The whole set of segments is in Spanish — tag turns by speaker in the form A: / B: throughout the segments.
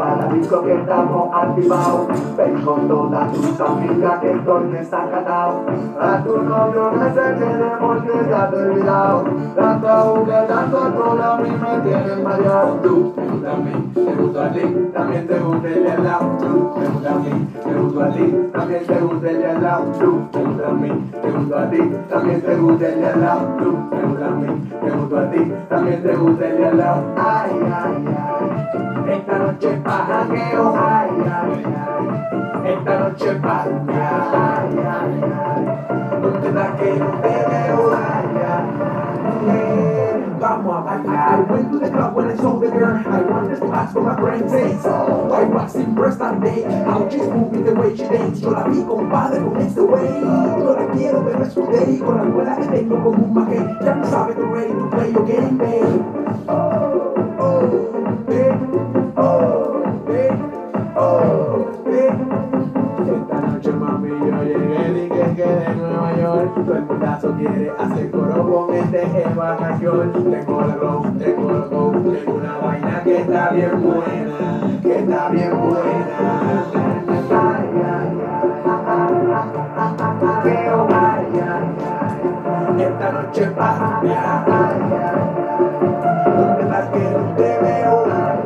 A: pa' la disco que estamos activados. Ven con todas tus amigas que estoy desacatado. A tu novio me se tiene porque ya te he olvidado. Tanto a uno, tanto a todos, a mí me tienen mareado. Tú, me gusta a mí, me gusta a ti, también te gusta el de al lado. Tú, me gusta a mí, me gusta a ti, también te gusta el de al lado. Tú, me gusta a mí, me gusta a ti, también te gusta el de al lado. Tú, me gusta a mí, me gusta a ti, también te gusta el de al lado. Ay, ay, ay, esta noche es pa' jangueo. Ay, ay, ay, esta noche es pa' rumbear. Ay, ay, ay, ¿dónde estás que no te veo? Ay, ay, ay, vamos a bailar. I went to the club when I saw the girl. I wanted to ask for my friend says. I was impressed that day. How she's moving the way she dance. Yo la vi, compadre, con este way. Yo la quiero, pero es today. Con la abuela que tengo como un maguey. Ya no sabes, tú ready to play your game, babe. Oh, babe. Oh, babe. Oh, babe. Esta noche, mami, yo llegué, dije que de Nueva York. Todo el mundazo quiere hacer coro con este Eva Mayor. Tengo la glow, tengo el go, tengo una vaina que está bien buena, que está bien buena. Ay, ay, ay, que oh, ay, ay, ay, esta noche pa' ay, ay, ay, ¿dónde estás que no te veo?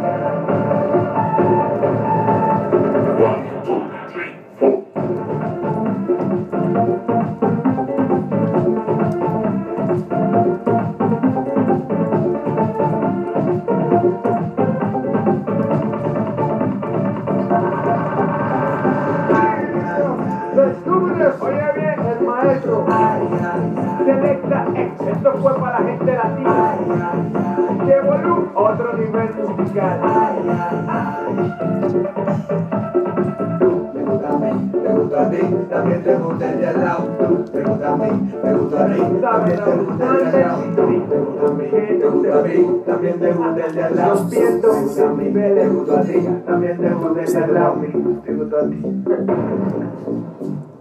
B: Oye bien, el maestro Selecta X, esto fue para la gente latina. Llevo otro nivel musical.
A: Me gusta a mí, me gusta a ti, también te gusta el de al lado. Tú, me gusta a mí, me gusta a ti, también te gusta el de al lado. Tú, me gusta a mí, me gusta a ti, también te gusta el de al lado. Me gusta a mí, me gusta a ti, también te gusta el de al lado. Me gusta a ti.